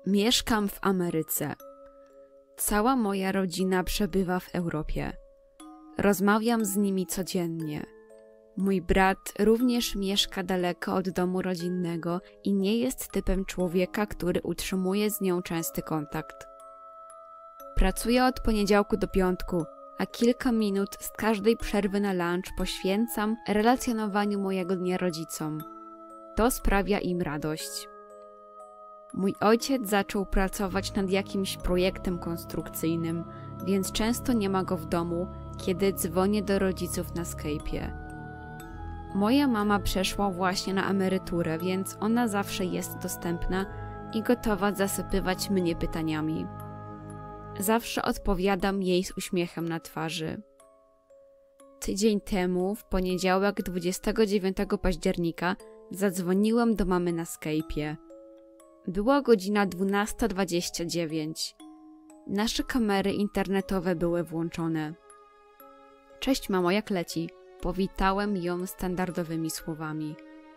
Mieszkam w Ameryce. Cała moja rodzina przebywa w Europie. Rozmawiam z nimi codziennie. Mój brat również mieszka daleko od domu rodzinnego i nie jest typem człowieka, który utrzymuje z nią częsty kontakt. Pracuję od poniedziałku do piątku, a kilka minut z każdej przerwy na lunch poświęcam relacjonowaniu mojego dnia rodzicom. To sprawia im radość. Mój ojciec zaczął pracować nad jakimś projektem konstrukcyjnym, więc często nie ma go w domu, kiedy dzwonię do rodziców na Skype'ie. Moja mama przeszła właśnie na emeryturę, więc ona zawsze jest dostępna i gotowa zasypywać mnie pytaniami. Zawsze odpowiadam jej z uśmiechem na twarzy. Tydzień temu, w poniedziałek 29 października, zadzwoniłam do mamy na Skype'ie. Była godzina 12:29. Nasze kamery internetowe były włączone. Cześć mamo, jak leci? Powitałem ją standardowymi słowami.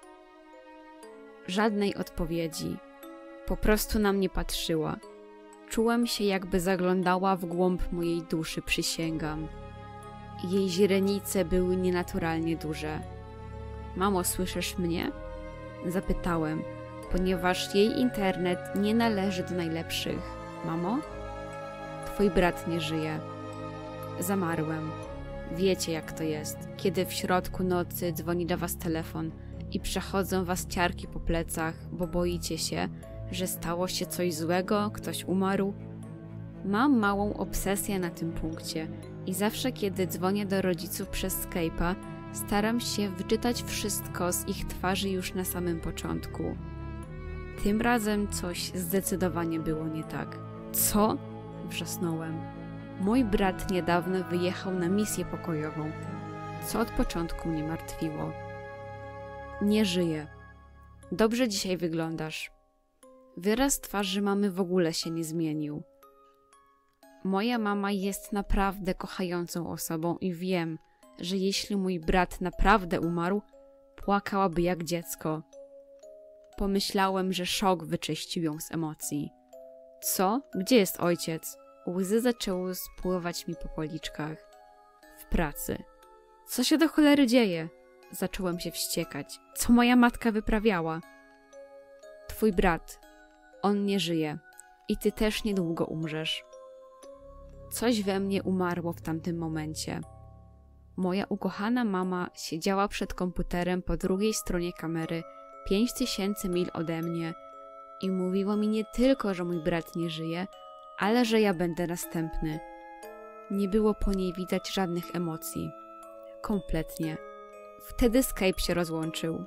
Żadnej odpowiedzi. Po prostu na mnie patrzyła. Czułem się, jakby zaglądała w głąb mojej duszy, przysięgam. Jej źrenice były nienaturalnie duże. Mamo, słyszysz mnie? Zapytałem, ponieważ jej internet nie należy do najlepszych. Mamo? Twój brat nie żyje. Zamarłem. Wiecie, jak to jest, kiedy w środku nocy dzwoni do was telefon i przechodzą was ciarki po plecach, bo boicie się, że stało się coś złego, ktoś umarł. Mam małą obsesję na tym punkcie i zawsze, kiedy dzwonię do rodziców przez Skype'a, staram się wyczytać wszystko z ich twarzy już na samym początku. Tym razem coś zdecydowanie było nie tak. Co? Wrzasnąłem. Mój brat niedawno wyjechał na misję pokojową, co od początku mnie martwiło. Nie żyje. Dobrze dzisiaj wyglądasz. Wyraz twarzy mamy w ogóle się nie zmienił. Moja mama jest naprawdę kochającą osobą i wiem, że jeśli mój brat naprawdę umarł, płakałaby jak dziecko. Pomyślałem, że szok wyczyścił ją z emocji. Co? Gdzie jest ojciec? Łzy zaczęły spływać mi po policzkach. W pracy. Co się do cholery dzieje? Zacząłem się wściekać. Co moja matka wyprawiała? Twój brat. On nie żyje. I ty też niedługo umrzesz. Coś we mnie umarło w tamtym momencie. Moja ukochana mama siedziała przed komputerem po drugiej stronie kamery, 5000 mil ode mnie i mówiła mi nie tylko, że mój brat nie żyje, ale że ja będę następny. Nie było po niej widać żadnych emocji. Kompletnie. Wtedy Skype się rozłączył.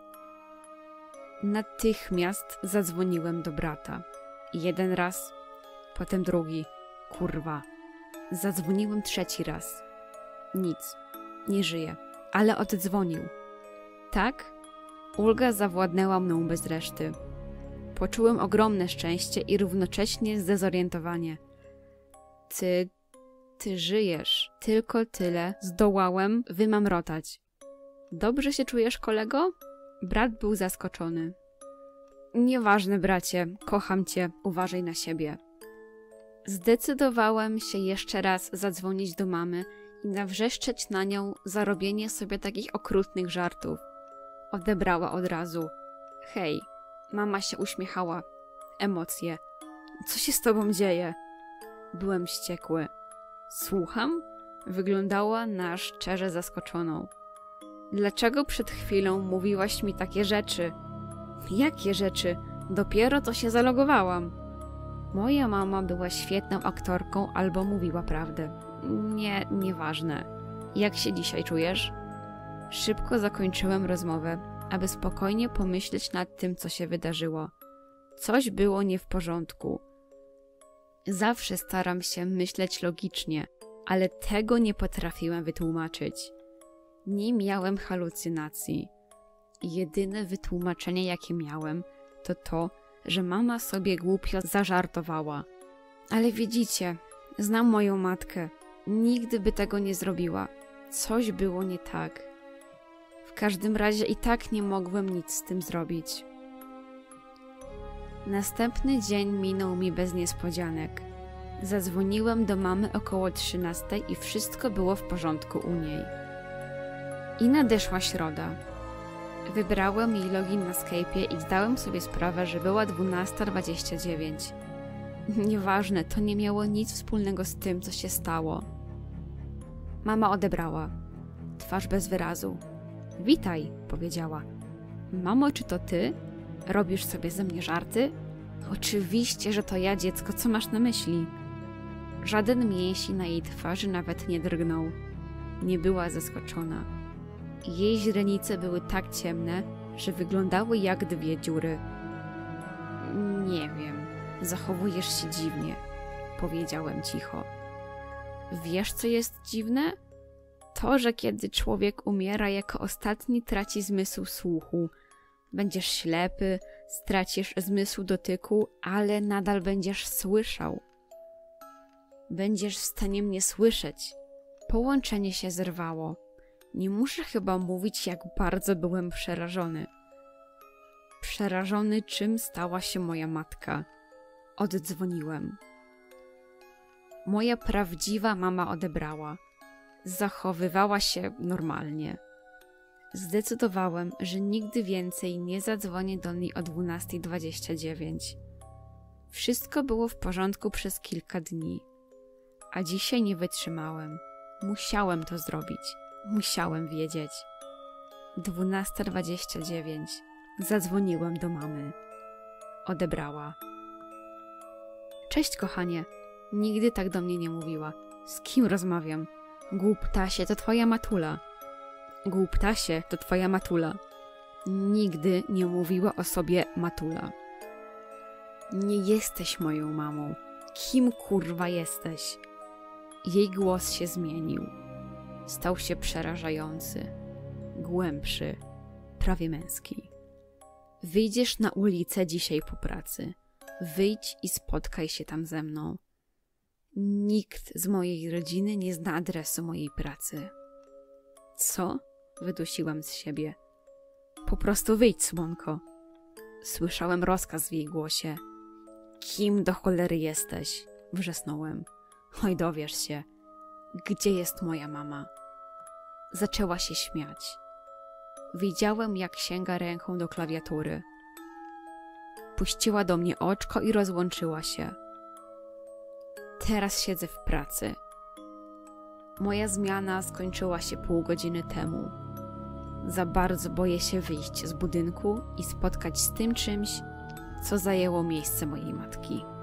Natychmiast zadzwoniłem do brata. Jeden raz, potem drugi. Kurwa. Zadzwoniłem trzeci raz. Nic. Nie żyje. Ale oddzwonił. Tak? Ulga zawładnęła mną bez reszty. Poczułem ogromne szczęście i równocześnie zdezorientowanie. Ty żyjesz. Tylko tyle zdołałem wymamrotać. Dobrze się czujesz, kolego? Brat był zaskoczony. Nieważne, bracie. Kocham cię. Uważaj na siebie. Zdecydowałem się jeszcze raz zadzwonić do mamy i nawrzeszczeć na nią za robienie sobie takich okrutnych żartów. Odebrała od razu. Hej. Mama się uśmiechała. Emocje. Co się z tobą dzieje? Byłem wściekły. Słucham? Wyglądała na szczerze zaskoczoną. Dlaczego przed chwilą mówiłaś mi takie rzeczy? Jakie rzeczy? Dopiero co się zalogowałam. Moja mama była świetną aktorką albo mówiła prawdę. Nieważne. Jak się dzisiaj czujesz? Szybko zakończyłem rozmowę, aby spokojnie pomyśleć nad tym, co się wydarzyło. Coś było nie w porządku. Zawsze staram się myśleć logicznie, ale tego nie potrafiłem wytłumaczyć. Nie miałem halucynacji. Jedyne wytłumaczenie, jakie miałem, to to, że mama sobie głupio zażartowała. Ale widzicie, znam moją matkę. Nigdy by tego nie zrobiła. Coś było nie tak. W każdym razie i tak nie mogłem nic z tym zrobić. Następny dzień minął mi bez niespodzianek. Zadzwoniłem do mamy około 13 i wszystko było w porządku u niej. I nadeszła środa. Wybrałem jej login na Skype'ie i zdałem sobie sprawę, że była 12:29. Nieważne, to nie miało nic wspólnego z tym, co się stało. Mama odebrała. Twarz bez wyrazu. Witaj, powiedziała. Mamo, czy to ty? Robisz sobie ze mnie żarty? Oczywiście, że to ja, dziecko, co masz na myśli? Żaden mięsień na jej twarzy nawet nie drgnął. Nie była zaskoczona. Jej źrenice były tak ciemne, że wyglądały jak dwie dziury. Nie wiem, zachowujesz się dziwnie, powiedziałem cicho. Wiesz, co jest dziwne? To, że kiedy człowiek umiera, jako ostatni traci zmysł słuchu. Będziesz ślepy, stracisz zmysł dotyku, ale nadal będziesz słyszał. Będziesz w stanie mnie słyszeć. Połączenie się zerwało. Nie muszę chyba mówić, jak bardzo byłem przerażony. Przerażony, czym stała się moja matka. Oddzwoniłem. Moja prawdziwa mama odebrała. Zachowywała się normalnie. Zdecydowałem, że nigdy więcej nie zadzwonię do niej o 12:29. Wszystko było w porządku przez kilka dni. A dzisiaj nie wytrzymałem. Musiałem to zrobić. Musiałem wiedzieć. 12:29. Zadzwoniłem do mamy. Odebrała. Cześć, kochanie. Nigdy tak do mnie nie mówiła. Z kim rozmawiam? Głuptasie, to twoja matula. Głuptasie, to twoja matula. Nigdy nie mówiła o sobie matula. Nie jesteś moją mamą. Kim kurwa jesteś? Jej głos się zmienił. Stał się przerażający. Głębszy. Prawie męski. Wyjdziesz na ulicę dzisiaj po pracy. Wyjdź i spotkaj się tam ze mną. Nikt z mojej rodziny nie zna adresu mojej pracy. Co? Wydusiłam z siebie. Po prostu wyjdź, słonko. Słyszałem rozkaz w jej głosie. Kim do cholery jesteś? Wrzasnąłem. Oj, dowiesz się. Gdzie jest moja mama? Zaczęła się śmiać. Widziałem, jak sięga ręką do klawiatury. Puściła do mnie oczko i rozłączyła się. Teraz siedzę w pracy. Moja zmiana skończyła się pół godziny temu. Za bardzo boję się wyjść z budynku i spotkać z tym czymś, co zajęło miejsce mojej matki.